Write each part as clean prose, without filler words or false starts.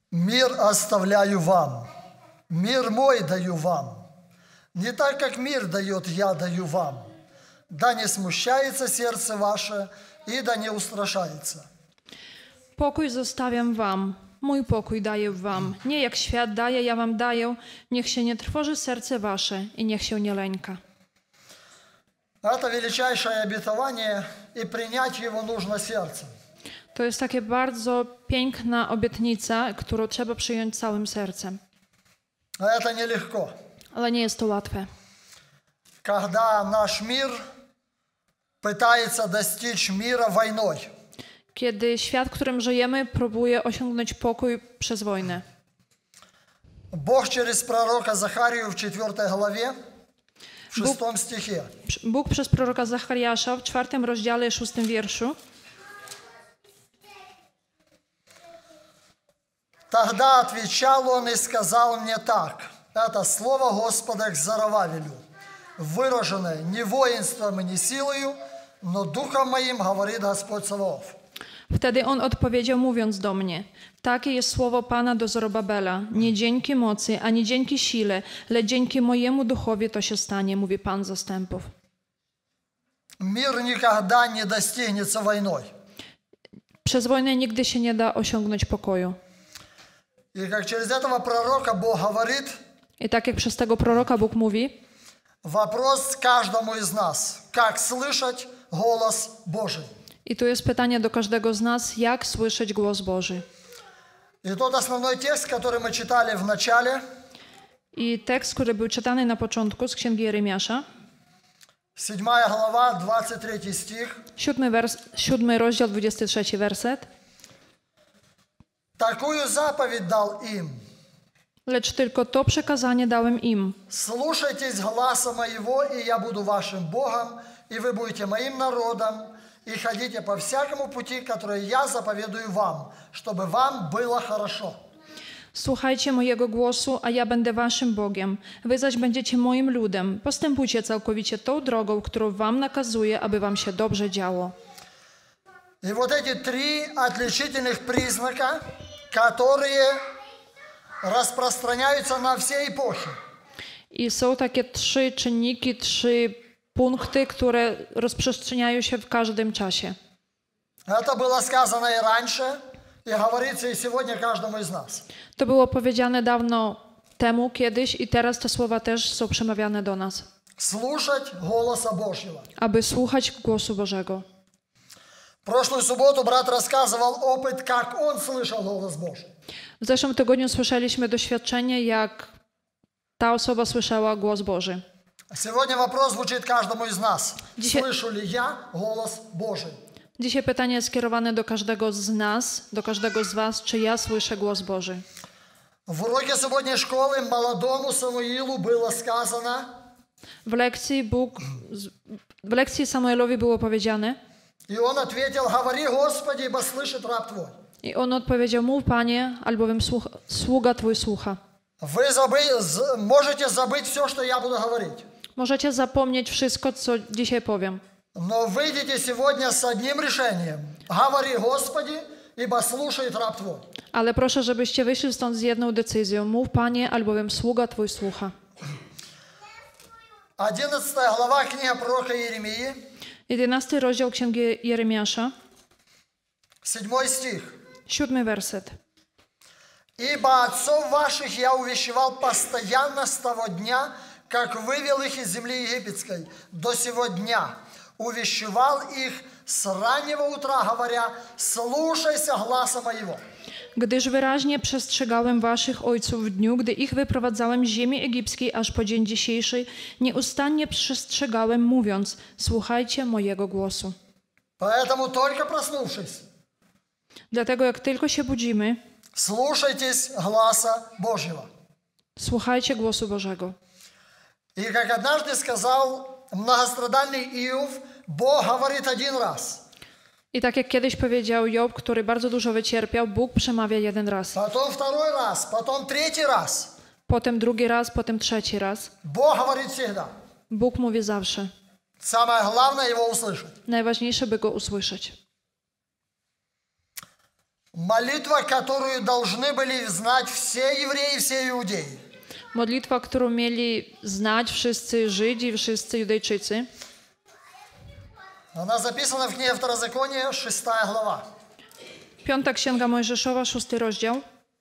Мир оставляю вам, мир мой даю вам. Не так, как мир дает, я даю вам. Да не смущается сердце ваше и да не устрашается. Pokój zostawiam wam, mój pokój daję wam. Nie jak świat daje, ja wam daję. Niech się nie trwoży serce wasze i niech się nie lęka. Это величайшее обетование, и принять его нужно сердцем. To jest takie bardzo piękna obietnica, którą trzeba przyjąć całym sercem. Но это нелегко. Ale nie jest to łatwe. Когда наш мир пытается достичь мира войной. Kiedy świat, w którym żyjemy, próbuje osiągnąć pokój przez wojnę. Бог через пророка Захарию в 4 главе, в 6 стихе. Bóg przez proroka Zachariasza w 4 rozdziale, 6 wierszu. Тогда отвечал он и сказал мне так. Это слово Господа к Зарававелю, выраженное не воинством и не силою, но духом моим, говорит Господь Саваоф. Wtedy on odpowiedział, mówiąc do mnie: takie jest słowo Pana do Zorobabela. Nie dzięki mocy, ani dzięki sile, lecz dzięki mojemu duchowi to się stanie, mówi Pan zastępów. Мир никогда не достигнется войной. Przez wojnę nigdy się nie da osiągnąć pokoju. И как через этого пророка Бог говорит, I tak jak przez tego proroka Bóg mówi, вопрос каждому из нас, как слышать голос Божий. i tu jest pytanie do każdego z nas, jak słyszeć głos Boży. И тот основной текст, который мы читали в начале, I tekst, który był czytany na początku z Księgi Jeremiasza, 7 глава, 23 стих. 7 rozdział, 23 werset. Такую заповедь дал им. Lecz tylko to przekazanie dałem im. Слушайтесь гласа моего, и я буду вашим Богом, и вы будете моим народом, и ходите по всякому пути, который я заповедую вам, чтобы вам было хорошо. Słuchajcie mojego głosu, a ja będę waszym Bogiem. Wy zaś będziecie moim ludem. Postępujcie całkowicie tą drogą, którą wam nakazuję, aby wam się dobrze działo. И вот эти три отличительных признака, которые распространяются на все эпохи. I są takie 3 czynniki, 3 punkty, które rozprzestrzeniają się w każdym czasie. Это было сказано и раньше, и говорится и сегодня каждому из нас. To było powiedziane dawno temu, kiedyś, i teraz te słowa też są przemawiane do nas. Слушать голоса Божьего. Aby słuchać głosu Bożego. В прошлую субботу брат рассказывал опыт, как он слышал голос Божий. W zeszłym tygodniu słyszeliśmy doświadczenie, jak ta osoba słyszała głos Boży. Сегодня вопрос звучит каждому из нас. Dzisiaj- Слышу ли я голос Божий? Dzisiaj pytanie jest skierowane do każdego z nas, do każdego z was, czy ja słyszę głos Boży. В уроке субботней школы молодому Самуилу было сказано, W lekcji Samuelowi było powiedziane, и он ответил: говори, Господи, ибо слышит раб Твой. i on odpowiedział, mów Panie, albowiem sługa Twój słucha. Вы можете забыть все, что я буду говорить. Możecie zapomnieć wszystko, co dzisiaj powiem. Но выйдите сегодня с одним решением. Говори, Господи, ибо слушает раб Твой. Ale proszę, żebyście wyszli stąd z jedną decyzją. Mów Panie, albowiem sługa Twój słucha. 11 глава, книга пророка Иеремии, 11 rozdział Księgi Jeremiasza, 7 стих. 7 werset. «Ибо отцов ваших я увещевал постоянно с того дня, как вывел их из земли египетской, до сего дня. Увещевал их с раннего утра, говоря: слушайся гласа моего». Gdyż wyraźnie przestrzegałem waszych ojców w dniu, gdy ich wyprowadzałem z ziemi egipskiej, aż po dzień dzisiejszy, nieustannie przestrzegałem, mówiąc, słuchajcie mojego głosu. Поэтому только проснувшись, Dlatego jak tylko się budzimy, слушайтесь гласа Божьего. słuchajcie głosu Bożego. И как однажды сказал многострадальный Иов, Бог говорит один раз. I tak jak kiedyś powiedział Job, który bardzo dużo wycierpiał, Bóg przemawia jeden raz. Потом второй раз, потом третий раз. Potem drugi raz, potem trzeci raz. Бог говорит всегда. Bóg mówi zawsze. Самое главное его услышать. Najważniejsze, by Go usłyszeć. Молитва, которую должны были знать все евреи, все иудеи. Modlitwa, którą mieli znać wszyscy Żydzi i wszyscy Judejczycy. Она записана в книге Второзакония, 6 глава. 5 Księga Mojżeszowa, 6 rozdział.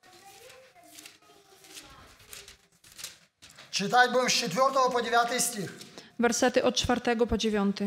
Читать будем с 4 по 9 стих. Wersety od 4 po 9.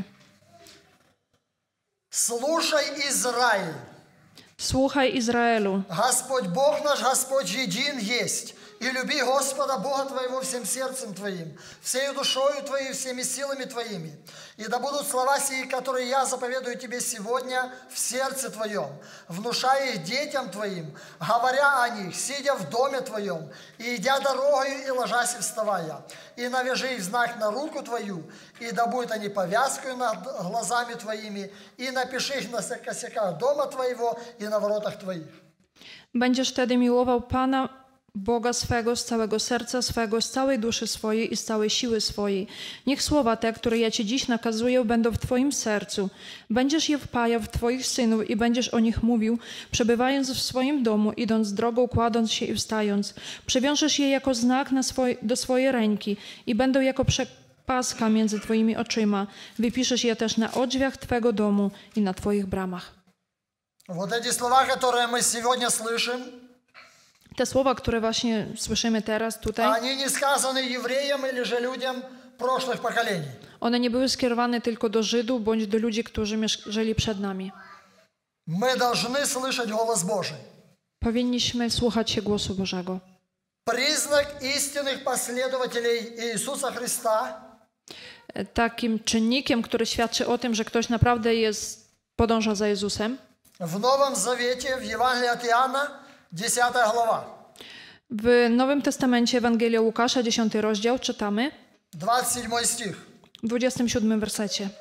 «Слушай, Израиль, Słuchaj Izraelu. Господь Бог наш, Господь един есть. И люби Господа Бога твоего всем сердцем твоим, всею душою твоей, всеми силами твоими. И да будут слова сии, которые я заповедую тебе сегодня в сердце твоем, внушая их детям твоим, говоря о них, сидя в доме твоем, и идя дорогою, и ложась, и вставая. И навяжи их в знак на руку твою, и да будут они повязкою над глазами твоими, и напиши их на косяках дома твоего и на воротах твоих». Będziesz wtedy miłował Pana Boga swego z całego serca swego, z całej duszy swojej i z całej siły swojej. Niech słowa te, które ja Ci dziś nakazuję, będą w Twoim sercu. Będziesz je wpajał w Twoich synów i będziesz o nich mówił, przebywając w swoim domu, idąc drogą, kładąc się i wstając. Przewiążesz je jako znak do swojej ręki i będą jako przepaska między Twoimi oczyma. Wypiszesz je też na drzwiach Twego domu i na Twoich bramach. Вот эти слова, которые мы сегодня слышим, Te słowa, które właśnie słyszymy teraz tutaj, они не сказаны евреям или же людям прошлых поколений. one nie były skierowane tylko do Żydów bądź do ludzi, którzy żyli przed nami. Мы должны слышать голос Божий. Powinniśmy słuchać się głosu Bożego. Признак истинных последователей Иисуса Христа Takim czynnikiem, który świadczy o tym, że ktoś naprawdę podąża za Jezusem, в Новом Завете, в Евангелии от Иоанна, 10 глава, w Nowym Testamencie Ewangelia Łukasza, 10 rozdział, czytamy 27 стих. w 27 wersecie.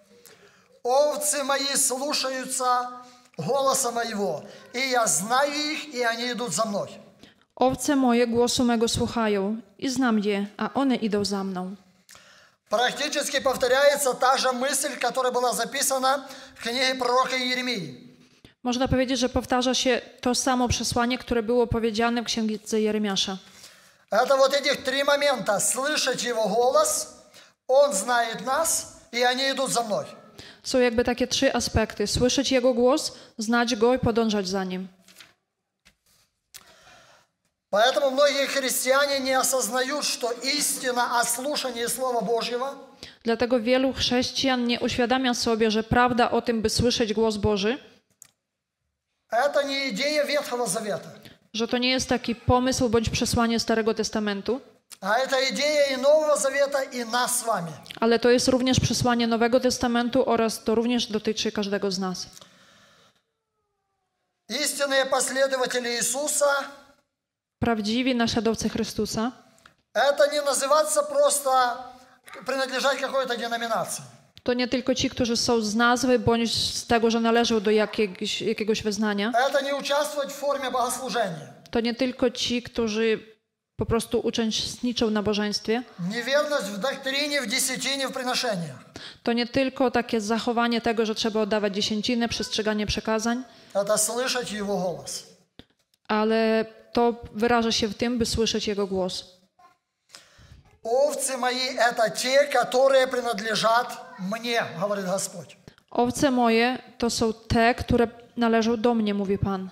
«Овцы мои слушаются голоса моего, и я знаю их, и они идут за мной». Owce moje głosu mego słuchają i znam je, a one idą za mną. Практически повторяется та же мысль, которая была записана в книге пророка Иеремии. Można powiedzieć, że powtarza się to samo przesłanie, które było powiedziane w księdze Jeremiasza. Это вот этих три момента. Слышать Его голос, Он знает нас, и они идут за мной. Są jakby takie trzy aspekty. Słyszeć Jego głos, znać Go i podążać za Nim. Поэтому многие христиане не осознают, что истина о слушании Слова Божьего Dlatego wielu chrześcijan nie uświadamia sobie, że prawda o tym, by słyszeć głos Boży, это не идея Ветхого Завета, że to nie jest taki pomysł bądź przesłanie Starego Testamentu, а это идея и Нового Завета, и нас с вами. ale to jest również przesłanie Nowego Testamentu oraz to również dotyczy każdego z nas. Истинные последователи Иисуса Prawdziwi naśladowcy Chrystusa это не называться просто принадлежать какой-то деноминации. to nie tylko ci, którzy są z nazwy bądź z tego, że należą do jakiegoś wyznania. Это не участвовать в форме богослужения. To nie tylko ci, którzy po prostu uczestniczą w nabożeństwie. Неверность в доктрине, в десятине, в приношениях. To nie tylko takie zachowanie tego, że trzeba oddawać dziesięcinę, przestrzeganie przekazań, Это слышать Его голос. ale to wyraża się w tym, by słyszeć Jego głos. Овцы мои – это те, которые принадлежат мне, говорит Господь. Owce moje to są te, które należą do mnie, mówi Pan.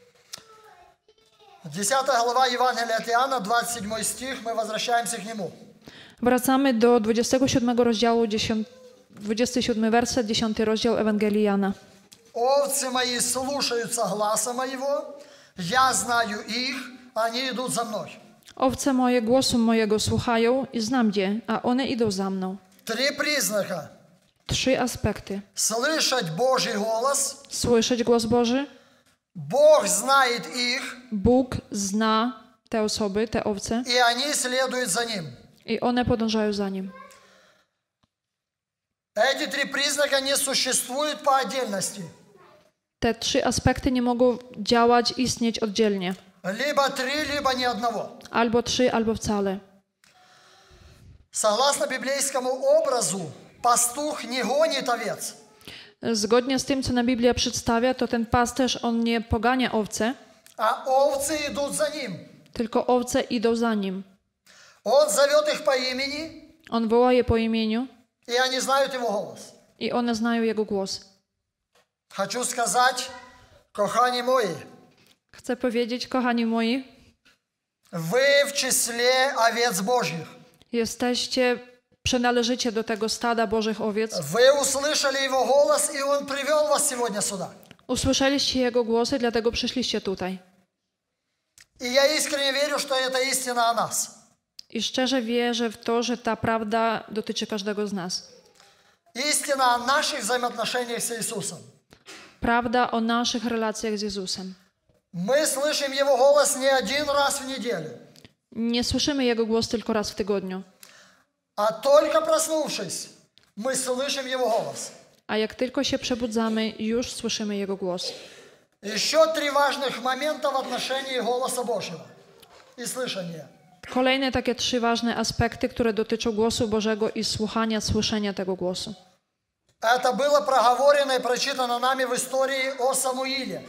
10 глава Евангелия от Иоанна, 27 стих, мы возвращаемся к нему. Wracamy do 27 rozdziału, 27 werset, 10 rozdział Ewangelii Jana. Овцы мои слушаются гласа моего, я знаю их, они идут за мной. Owce moje głosu mojego słuchają i znam je, a one idą za mną. Три признака. Trzy aspekty. Слышать Божий голос, Słyszeć głos Boży, Бог знает их, Bóg zna te osoby, te owce и они следуют за Ним. i one podążają za Nim. Эти три признака не существуют по отдельности. Te trzy aspekty nie mogą działać, istnieć oddzielnie. Либо три, либо ни одного. Albo trzy, albo wcale. Согласно библейскому образу, пастух не гонит овец. Zgodnie z tym, co nam Biblia przedstawia, to ten pasterz, on nie pogania owce, а овцы идут за ним. tylko owce idą za nim. Он зовет их по имени, On woła je po imieniu и они знают его голос. i one znają jego głos. Хочу сказать, кохани мои, Chcę powiedzieć, kochani moi, вы в числе овец Божьих. przynależycie do tego stada Bożych owiec. Вы услышали его голос, и он привел вас сегодня сюда. Usłyszeliście jego głosy, dlatego przyszliście tutaj. И я искренне верю, что это истина о нас. I szczerze wierzę w to, że ta prawda dotyczy każdego z nas. Истина о наших взаимоотношениях с Иисусом. Prawda o naszych relacjach z Jezusem. Мы слышим его голос не один раз в неделю, Nie słyszymy jego głos tylko raz w tygodniu. а только проснувшись, мы слышим его голос. A jak tylko się przebudzamy, już słyszymy jego głos. Еще три важных момента в отношении голоса Божьего и слышания. Kolejne takie 3 ważne aspekty, które dotyczą głosu Bożego i słuchania, słyszenia tego głosu. Это было проговорено и прочитано нами в истории о Самуиле.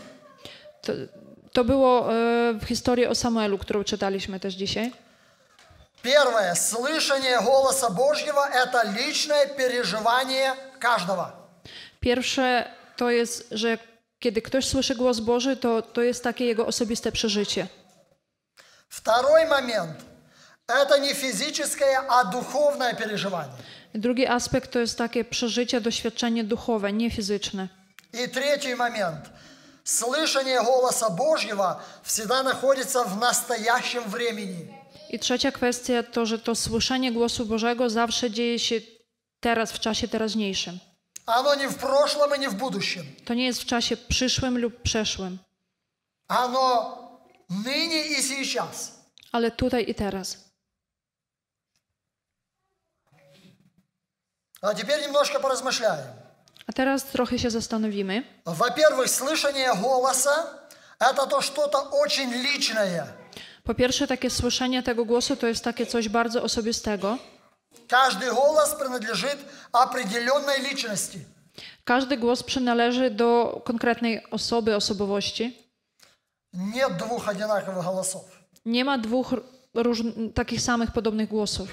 To było w historii o Samuelu, którą czytaliśmy też dzisiaj. Первое. Слышание голоса Божьего – это личное переживание каждого. Pierwsze to jest, że kiedy ktoś słyszy głos Boży, to jest takie jego osobiste przeżycie. Второй момент – это не физическое, а духовное переживание. Drugi aspekt to jest takie przeżycie, doświadczenie duchowe, nie fizyczne. И третий момент – слышание голоса Божьего всегда находится в настоящем времени. I trzecia kwestia to, że to słyszenie głosu Bożego zawsze dzieje się teraz, w czasie teraźniejszym. Оно не в прошлом и не в будущем. To nie jest w czasie przyszłym lub przeszłym, Оно ныне и сейчас. ale tutaj i teraz. А теперь немножко поразмышляем. A teraz trochę się zastanowimy. Во-первых, слышание голоса – это то что-то очень личное. Po pierwsze, takie słyszenie tego głosu to jest takie coś bardzo osobistego. Каждый голос принадлежит определенной личности. Każdy głos przynależy do konkretnej osoby, osobowości. Нет двух одинаковых голосов. Nie ma dwóch takich samych, podobnych głosów.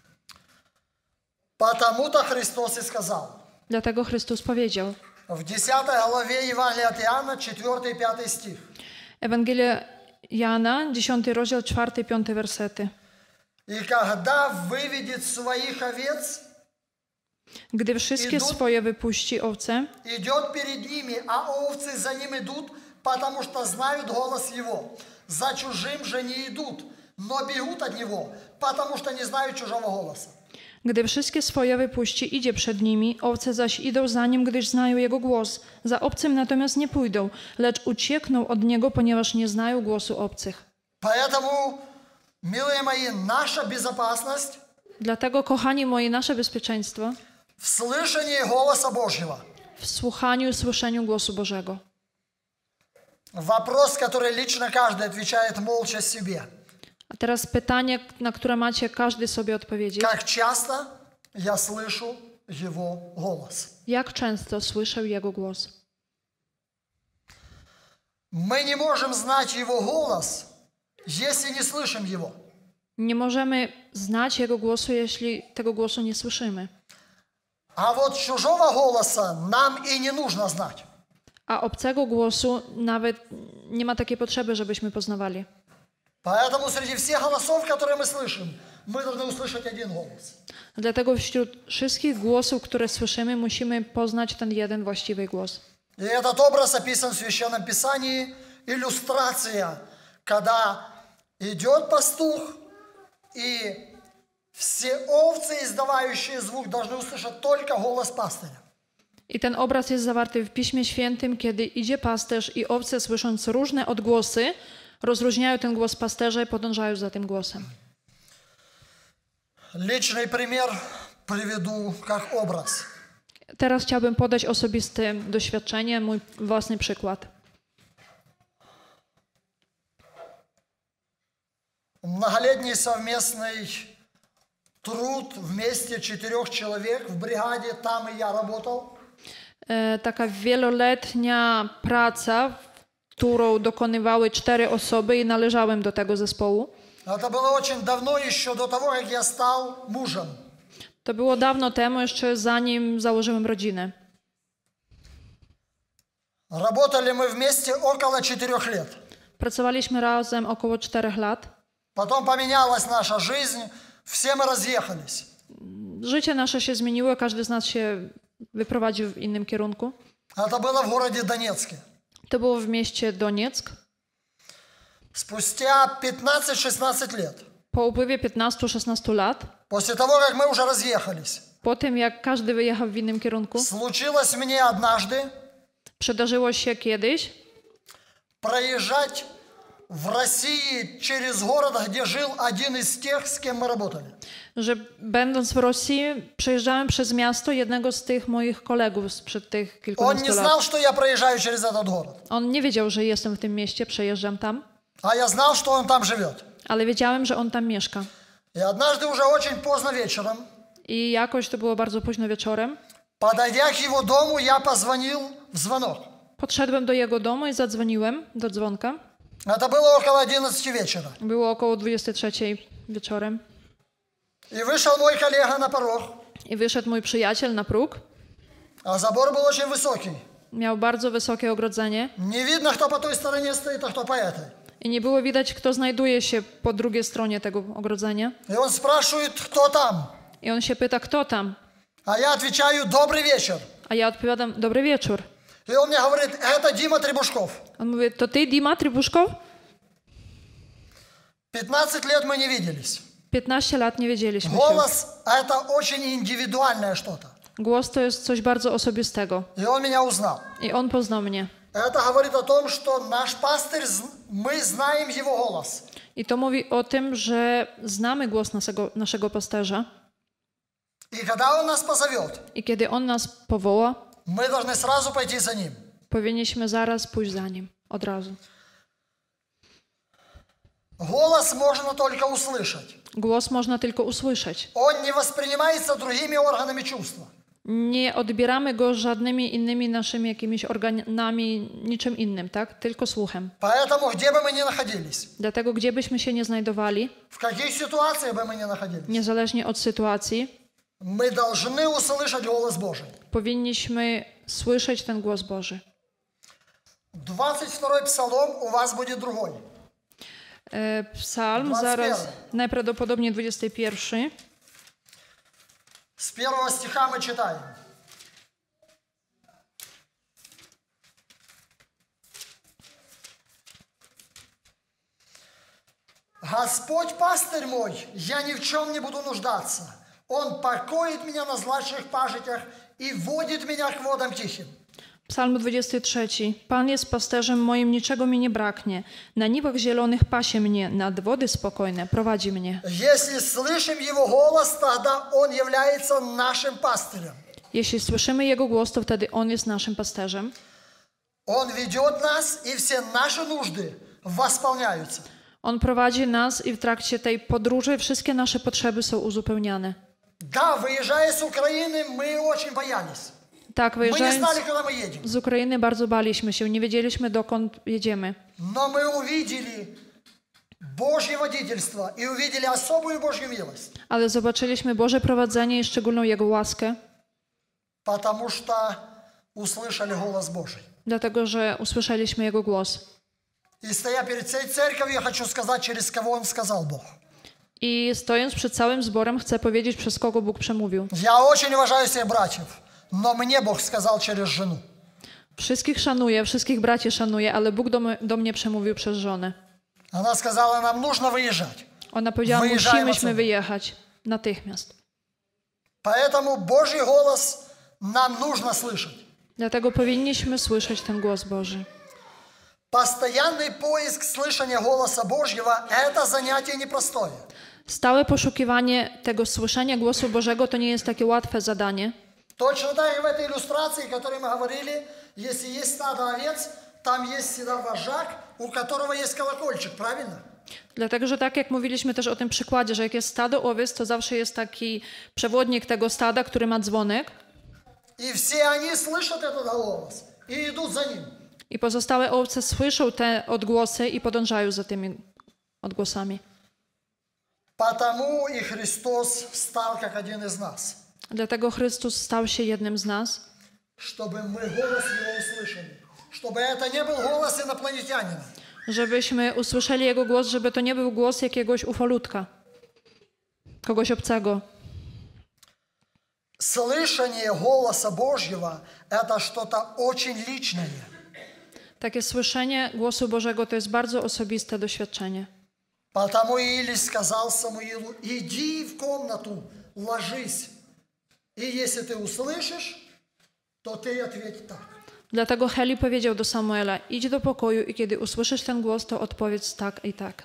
Потому-то Христос и сказал. Dlatego Chrystus powiedział. В 10 главе Евангелия от Иоанна, 4 и 5 стих. Ewangelia Jana, 10 rozdział, 4 i 5 wersety. И когда выведет своих овец, Gdy wszystkie swoje wypuści owce, идет перед ними, а овцы за ним идут, потому что знают голос его. За чужим же не идут, но бегут от него, потому что не знают чужого голоса. gdy wszystkie swoje wypuści, idzie przed nimi, owce zaś idą za nim, gdyż znają jego głos. Za obcym natomiast nie pójdą, lecz uciekną od niego, ponieważ nie znają głosu obcych. Поэтому, милые мои, наша безопасность Dlatego, kochani moi, nasze bezpieczeństwo в слышании голоса Божьего. w słuchaniu i słyszeniu głosu Bożego. Вопрос, который лично каждый отвечает молча себе. A teraz pytanie, na które macie każdy sobie odpowiedzieć. Как часто я слышу его голос? Jak często słyszę jego głos? Мы не можем знать его голос, если не слышим его. Nie możemy znać jego głosu, jeśli tego głosu nie słyszymy. А вот чужого голоса нам и не нужно знать. A obcego głosu nawet nie ma takiej potrzeby, żebyśmy poznawali. Поэтому среди всех голосов, которые мы слышим, мы должны услышать один голос. Dlatego wśród wszystkich głosów, które słyszymy, musimy poznać ten jeden właściwy głos. И этот образ описан в Священном Писании, иллюстрация, когда идет пастух, и все овцы, издавающие звук, должны услышать только голос пастыря. I ten obraz jest zawarty w Piśmie Świętym, kiedy idzie pasterz i owce, słysząc różne odgłosy, rozróżniają ten głos pasterza i podążają za tym głosem. Личный пример приведу как образ. Teraz chciałbym podać osobiste doświadczenie, mój własny przykład. Многолетний совместный труд вместе 4 человек в бригаде, там и я работал. taka wieloletnia praca, którą dokonywały 4 osoby i należałem do tego zespołu. Это было очень давно, еще до того, как я стал мужем. To było dawno temu, jeszcze zanim założyłem rodzinę. Работали мы вместе около 4 лет. Pracowaliśmy razem około 4 lat. Потом поменялась наша жизнь, все мы разъехались. Życie nasze się zmieniło, każdy z nas się wyprowadził w innym kierunku. Это было в городе Донецке. To było w mieście Donieck. Спустя 15-16 лет, Po upływie 15-16 lat, после того, как мы уже разъехались, po tym jak każdy wyjechał w innym kierunku, случилось мне однажды przydarzyło się kiedyś проезжать в России через город, где жил один из тех, с кем мы работали. że będąc w Rosji przejeżdżałem przez miasto jednego z tych moich kolegów sprzed tych Он не kilkunastu знал, lat. что я проезжаю через этот город, On nie wiedział, że jestem w tym mieście, przejeżdżam tam, а я знал, что он там живет. ale wiedziałem, że on tam mieszka. И однажды уже очень поздно вечером, I jakoś to było bardzo późno wieczorem, подойдя к его дому, я позвонил в звонок. podszedłem do jego domu i zadzwoniłem do dzwonka. Это было около 11 вечера. Było około 23 wieczorem. И вышел мой коллега на порог, I wyszedł mój przyjaciel na próg. а забор был очень высокий. Miał bardzo wysokie ogrodzenie Не видно, кто по той стороне стоит, а кто по этой. i nie było widać, kto znajduje się po drugiej stronie tego ogrodzenia. И он спрашивает, кто там. I on się pyta, kto tam? А я отвечаю, добрый вечер. A ja odpowiadam, dobry wieczór. И он мне говорит, это Дима Требушков. On mówi, to ty, Dima Trybuszkow? 15 лет мы не виделись. 15 lat nie wiedzieliśmy się. Голос – это очень индивидуальное что-то. Głos to jest coś bardzo osobistego. И он меня узнал. I on poznał mnie. Это говорит о том, что наш пастырь, мы знаем его голос. I to mówi o tym, że znamy głos naszego pasterza. И когда он нас позовет, I kiedy on nas powoła, мы должны сразу пойти за ним. powinniśmy zaraz pójść za nim. Od razu. Голос можно только услышать. Głos można tylko usłyszeć. Он не воспринимается другими органами чувства. Nie odbieramy go żadnymi innymi naszymi jakimiś organami, niczym innym, tak? Tylko słuchem. Поэтому, где бы мы ни находились, Dlatego, gdzie byśmy się nie znajdowali, в каких ситуациях бы мы ни находились, niezależnie od sytuacji, мы должны услышать голос Божий. powinniśmy słyszeć ten głos Boży. 22-й псалом у вас будет другой. Psalm 21. zaraz, najprawdopodobniej 21. С первого стиха мы читаем. Господь пастырь мой, я ни в чем не буду нуждаться. Он покоит меня на злачных пажитях и водит меня к водам тихим. Psalm 23. Pan jest pasterzem moim, niczego mi nie braknie. Na niwach zielonych pasie mnie, nad wody spokojne prowadzi mnie. Если слышим Его голос, тогда Он является нашим пастырем. Jeśli słyszymy Jego głos, to wtedy On jest naszym pasterzem. Он ведет нас, и все наши нужды восполняются. On prowadzi nas i w trakcie tej podróży wszystkie nasze potrzeby są uzupełniane. Да, выезжая с Украины, мы очень боялись. Tak, Мы не wyjeżdżając знали, куда мы едем. z Ukrainy bardzo baliśmy się, nie wiedzieliśmy dokąd jedziemy. Но мы увидели Божье водительство и увидели особую Божью милость. Ale zobaczyliśmy Boże prowadzenie i szczególną Jego łaskę, Потому что услышали голос Божий. dlatego że usłyszeliśmy Jego głos. И стоя перед всей церковью, я хочу сказать, через кого Он сказал Бог. I stojąc przed całym zborem, chcę powiedzieć, przez kogo Bóg przemówił. Я очень уважаю всех братьев, но мне Бог сказал через жену. Wszystkich szanuję, wszystkich braci szanuję, ale Bóg do mnie przemówił przez żonę. Она сказала, нам нужно выезжать. Ona powiedziała, Wyjeżdżajmy musimy sobie. wyjechać natychmiast. Поэтому Божий голос нам нужно слышать. Dlatego powinniśmy słyszeć ten głos Boży. Постоянный поиск слышания голоса Божьего – это занятие непростое. Stałe poszukiwanie tego słyszenia głosu Bożego to nie jest takie łatwe zadanie. Точно так и в этой иллюстрации, о которой мы говорили, если есть стадо овец, там есть всегда вожак, у которого есть колокольчик, правильно? Dlatego, że tak jak mówiliśmy też o tym przykładzie, że jak jest stado owiec, to zawsze jest taki przewodnik tego stada, który ma dzwonek. И все они слышат этот голос и идут за ним. I pozostałe owce słyszą te odgłosy i podążają za tymi odgłosami. Потому и Христос стал как один из нас, Dlatego Chrystus stał się jednym z nas, чтобы мы голос Его услышали, чтобы это не был голос инопланетянина, żebyśmy usłyszeli Jego głos, żeby to nie był głos jakiegoś ufolutka, kogoś obcego. Слышание голоса Божьего – это что-то очень личное. Takie słyszenie głosu Bożego to jest bardzo osobiste doświadczenie. Потому Или сказал Самуилу: иди в комнату, ложись, и если ты услышишь, то ты ответь так. Dlatego Heli powiedział do Samuela: idź do pokoju i kiedy usłyszysz ten głos, to odpowiedz tak i tak.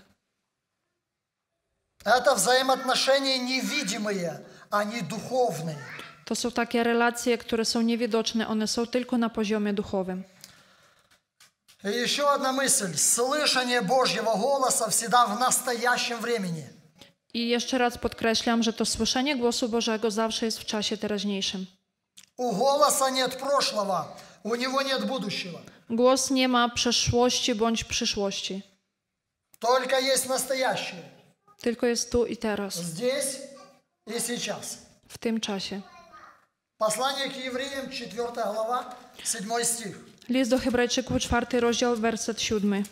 Это взаимоотношения невидимые, они духовные. To są takie relacje, które są niewidoczne, one są tylko na poziomie duchowym. И еще одна мысль. Слышание Божьего голоса всегда в настоящем времени. I jeszcze raz podkreślam, że to słyszenie głosu Bożego zawsze jest w czasie teraźniejszym. У голоса нет прошлого, у него нет будущего. Głos nie ma przeszłości bądź przyszłości. Только есть настоящее. Tylko jest tu i teraz, Здесь и сейчас. w tym czasie. Послание к евреям, 4 глава, 7 стих. List do Hebrajczyków, 4 rozdział, werset 7.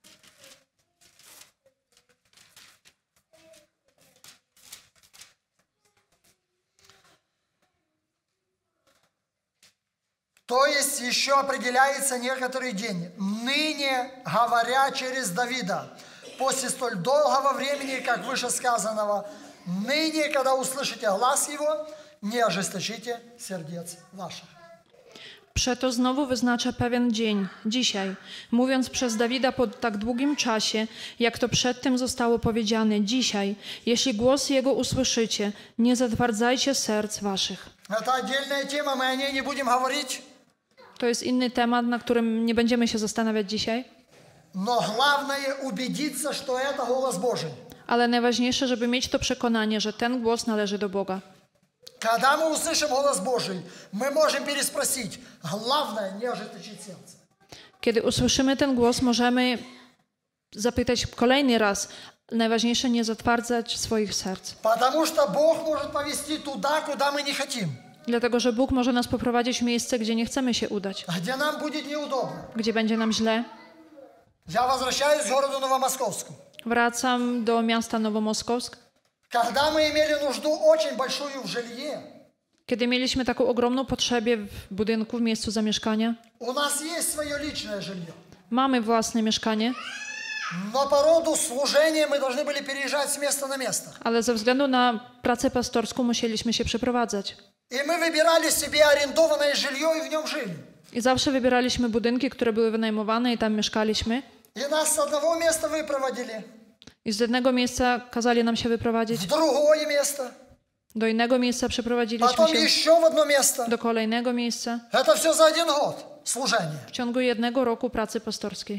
То есть еще определяется некоторый день. Ныне, говоря через Давида, после столь долгого времени, как выше сказанного, ныне, когда услышите глаз его, не ожесточите сердец ваших. Przeto znowu wyznacza pewien dzień, dzisiaj, mówiąc przez Dawida po tak długim czasie, jak to przedtem zostało powiedziane, dzisiaj, jeśli głos Jego usłyszycie, nie zatwardzajcie serc waszych. Это отдельная тема, мы о ней не будем говорить. To jest inny temat, na którym nie będziemy się zastanawiać dzisiaj, Но главное убедиться, что это голос Божий. ale najważniejsze, żeby mieć to przekonanie, że ten głos należy do Boga. Когда мы услышим голос Божий, мы можем переспросить. Главное не ожесточить сердце. Kiedy usłyszymy ten głos, możemy zapytać kolejny raz, najważniejsze nie zatwardzać swoich serc. Потому что Бог может повести туда, куда мы не хотим. Dlatego, że Bóg może nas poprowadzić w miejsce, gdzie nie chcemy się udać, Где нам будет неудобно. gdzie będzie nam źle. Я возвращаюсь к городу Новомосковску. Wracam do miasta Nowomoskowsk. Когда мы имели нужду очень большую в жилье, Kiedy mieliśmy taką ogromną potrzebę w budynku, w miejscu zamieszkania, у нас есть свое личное жилье. mamy własne mieszkanie, Но по роду служения мы должны были переезжать с места на место. ale ze względu na pracę pastorską musieliśmy się przeprowadzać. И мы выбирали себе арендованное жилье и в нем жили. I zawsze wybieraliśmy budynki, które były wynajmowane i tam mieszkaliśmy. И нас с одного места выпроводили I z jednego miejsca kazali nam się wyprowadzić, в другое место, do innego miejsca przeprowadziliśmy потом się, еще в одно место. do kolejnego miejsca. Это все за 1 год служения. W ciągu 1 roku pracy pastorskiej.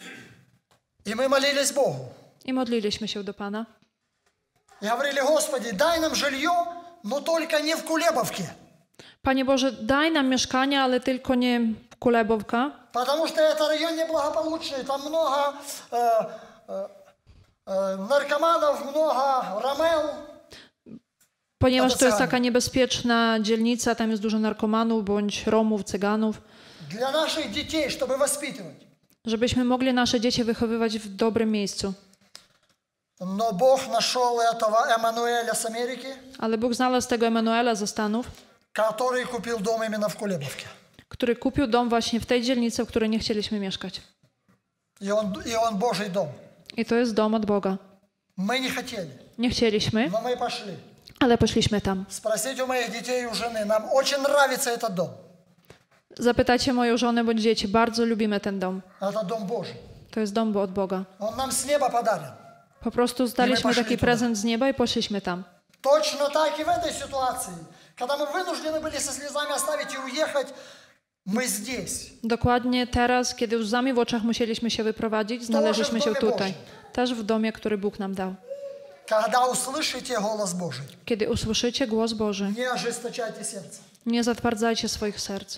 И мы молились Богу. I modliliśmy się do Pana. И говорили: Господи, дай нам жилье, но только не в Кулебовке. Panie Boże, daj nam mieszkania, ale tylko nie Kulebówka, Потому что это район неблагополучный, там много наркоманов, много ромео. ponieważ to jest taka niebezpieczna dzielnica, tam jest dużo narkomanów bądź Romów, Cyganów, Для наших детей, чтобы воспитывать. żebyśmy mogli nasze dzieci wychowywać w dobrym miejscu. Но Бог нашел этого Эммануэля с Америки, Ale Bóg znalazł tego Emanuela ze Stanów, который купил дом именно в Кулебовке. który kupił dom właśnie w tej dzielnicy, w której nie chcieliśmy mieszkać. И он Божий дом. I to jest dom od Boga. Мы не хотели, Nie chcieliśmy, но мы пошли. ale poszliśmy tam. Спросите у моих детей и у жены. Нам очень нравится этот дом. Zapytajcie moją żonę bądź dzieci, bardzo lubimy ten dom. Это дом Божий. To jest dom od Boga. Он нам с неба подарен. Po prostu zdaliśmy poszli taki туди. prezent z nieba i poszliśmy tam. Точно так и в этой ситуации. Когда мы вынуждены были со слезами оставить и уехать, мы здесь. Dokładnie teraz, kiedy łzami w oczach musieliśmy się wyprowadzić, znaleźliśmy się tutaj. Też w domie, który Bóg nam dał. Когда услышите голос Божий, Kiedy usłyszycie głos Boży, не ожесточайте сердце. Nie zatwardzajcie swoich serc.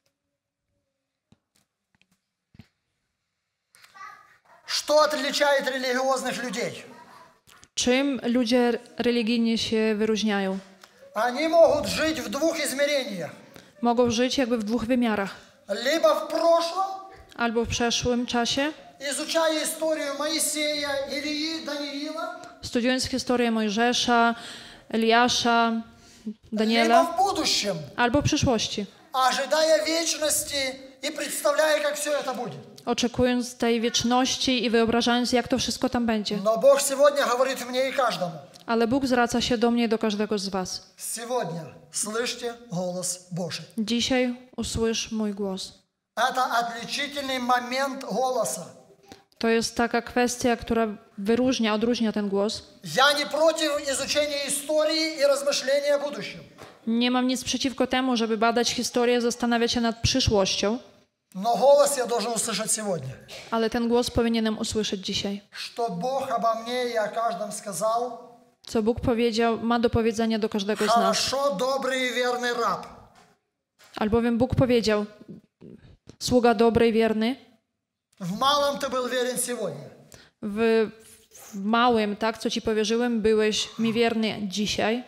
Что отличает религиозных людей? Czym ludzie religijnie się wyróżniają? Они могут жить в двух измерениях. Mogą żyć jakby w dwóch wymiarach. Либо в прошлом, Albo w przeszłym czasie, изучая историю Моисея, Илии, Даниила, studiując historię Mojżesza, Eliasza, либо Daniela, в будущем, albo w przyszłości, ожидая вечности и представляя, как все это будет. oczekując tej wieczności i wyobrażając, jak to wszystko tam będzie. Но Бог сегодня говорит мне и каждому. Ale Bóg zwraca się do mnie i do każdego z was. Сегодня слышьте голос Божий. Dzisiaj usłysz mój głos. Это отличительный момент голоса. To jest taka kwestia, która odróżnia ten głos. Я не против изучения истории и размышления о будущем. Nie mam nic przeciwko temu, żeby badać historię, zastanawiać się nad przyszłością, Но голос я должен услышать сегодня. ale ten głos powinienem usłyszeć dzisiaj. Что Бог обо мне и о каждом сказал. Co Bóg powiedział, ma do powiedzenia do każdego z nas. Хорошо, добрый и верный раб. Albowiem Bóg powiedział, sługa dobry i wierny, В малом ты был верен сегодня. w małym, tak, co ci powierzyłem, byłeś mi wierny dzisiaj.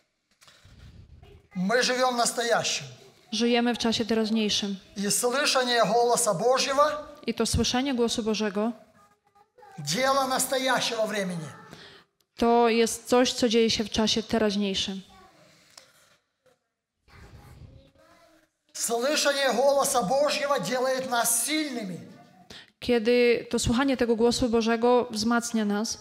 Мы живем в настоящем. Żyjemy w czasie teraźniejszym. И слышание голоса Божьего I to słyszenie głosu Bożego – дело настоящего времени. to jest coś, co dzieje się w czasie teraźniejszym. Слышание голоса Божьего делает нас сильными. Kiedy to słuchanie tego głosu Bożego wzmacnia nas,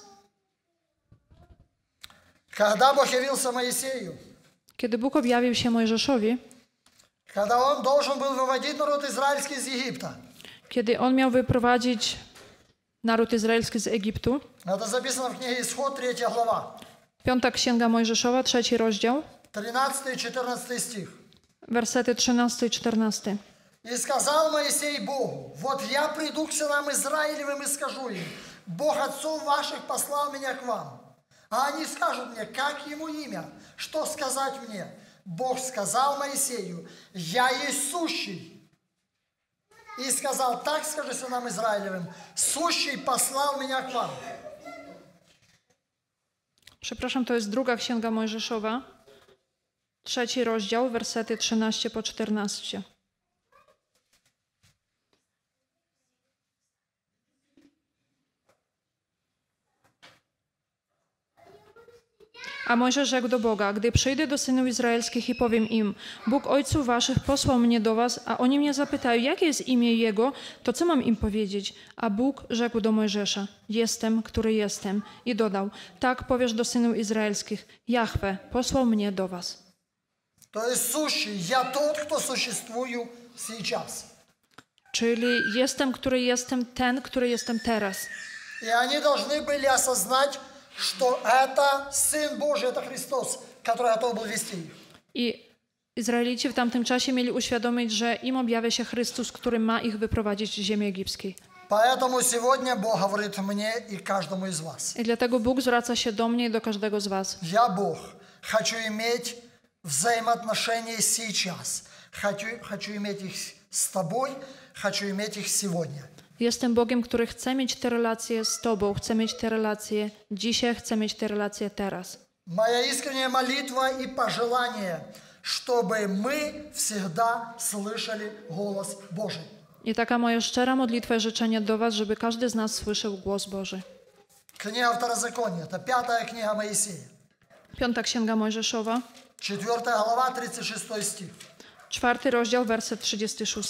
Когда Бог явился Моисею, kiedy Bóg objawił się Mojżeszowi, когда Он должен был выводить народ израильский из Египта. kiedy on miał wyprowadzić naród izraelski z Egiptu, Это записано в книге Исход, 3 глава, 5 Księga Mojżeszowa, 3 rozdział, 13 и 14 стих. wersety 13 i 14. «И сказал Моисей Богу, вот я приду к сынам Израилевым и скажу им, Бог отцов ваших послал меня к вам. А они скажут мне, как ему имя, что сказать мне? Бог сказал Моисею, я есть сущий. И сказал, так скажи сынам Израилевым, сущий послал меня к вам». Przepraszam, to jest 2 Księga Mojżeszowa, 3 rozdział, wersety 13 po 14. A Mojżesz rzekł do Boga, gdy przyjdę do synów izraelskich i powiem im, Bóg ojców waszych posłał mnie do was, a oni mnie zapytają, jakie jest imię Jego, to co mam im powiedzieć? A Bóg rzekł do Mojżesza, jestem, który jestem. I dodał, tak powiesz do synów izraelskich, Jahwe posłał mnie do was. То есть сущий, я тот, кто существую сейчас. Czyli jestem, który jestem, ten, który jestem teraz. И они должны были осознать, что это Сын Божий, это Христос, который готов был вести их. I Izraelici w tamtym czasie mieli uświadomić, że im objawia się Chrystus, który ma ich wyprowadzić z ziemi egipskiej. Поэтому сегодня Бог говорит мне и каждому из вас. I dlatego Bóg zwraca się do mnie i do każdego z was. Я, Бог, хочу иметь взаимоотношения сейчас. Хочу иметь их с тобой, хочу иметь их сегодня. Jestem Bogiem, który chce mieć te relacje z Tobą, chce mieć te relacje dzisiaj, chce mieć te relacje teraz. Моя искренняя молитва и пожелание, чтобы мы всегда слышали голос Божий. I taka moja szczera modlitwa i życzenie do was, żeby każdy z nas słyszał głos Boży. Книга Второзакония, это 5 книга Моисея. 5 Księga Mojżeszowa, 4 глава, 36 стих. 4 rozdział, werset 36.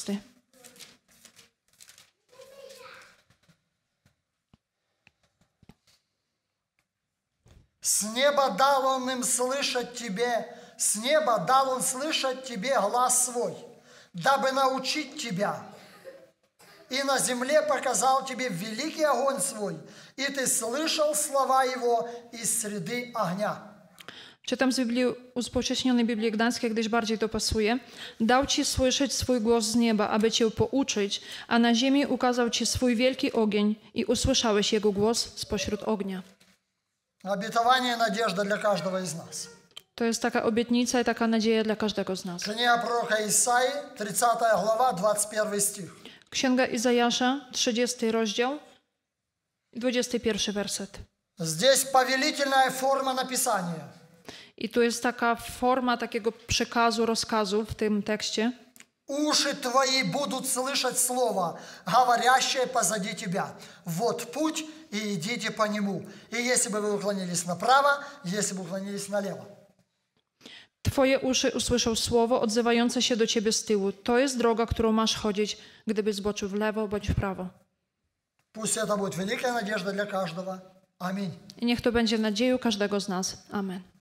С неба дал он им слышать тебе, с неба дал он слышать тебе глас свой, дабы научить тебя. И на земле показал тебе великий огонь свой, и ты слышал слова его из среды огня. Czytam z Biblii, uspółcześnionej Biblii Gdańskiej, gdyż bardziej to pasuje. Dał ci słyszeć swój głos z nieba, aby cię pouczyć, a na ziemi ukazał ci swój wielki ogień i usłyszałeś jego głos spośród ognia. Обетование и надежда для каждого из нас. To jest taka obietnica i taka nadzieja dla każdego z nas. Книга пророка Исаии, 30 глава, 21 стих. Księga Izajasza, 30 rozdział, 21 werset. Здесь повелительная форма написания. I tu jest taka forma takiego przekazu, rozkazu w tym tekście. Уши твои будут слышать слово, говорящее позади тебя. Вот путь, и идите по нему. И если бы вы уклонились направо, если бы уклонились налево. Twoje uszy usłyszą słowo odzywające się do ciebie z tyłu. To jest droga, którą masz chodzić, gdyby zboczył w lewo bądź w prawo. Пусть это будет великая надежда для каждого. Аминь. I niech to będzie nadzieją każdego z nas. Amen.